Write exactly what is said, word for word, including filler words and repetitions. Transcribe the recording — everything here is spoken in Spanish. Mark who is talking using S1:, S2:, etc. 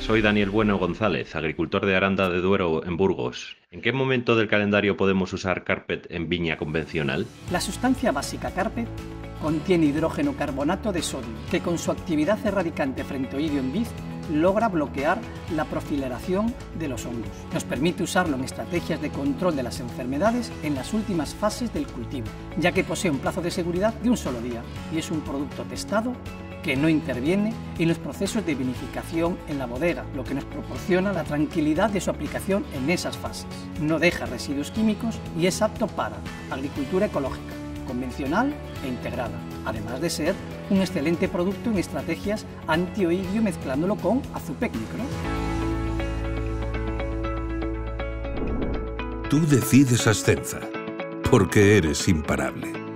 S1: soy Daniel Bueno González, agricultor de Aranda de Duero, en Burgos. ¿En qué momento del calendario podemos usar Carpet en viña convencional?
S2: La sustancia básica Carpet contiene hidrógeno carbonato de sodio, que con su actividad erradicante frente a oidio en vid logra bloquear la profileración de los hongos. Nos permite usarlo en estrategias de control de las enfermedades en las últimas fases del cultivo, ya que posee un plazo de seguridad de un solo día y es un producto testado que no interviene en los procesos de vinificación en la bodega, lo que nos proporciona la tranquilidad de su aplicación en esas fases. No deja residuos químicos y es apto para agricultura ecológica, convencional e integrada, además de ser un excelente producto en estrategias anti-oidio mezclándolo con Azupec Micro.
S3: Tú decides Ascenza, porque eres imparable.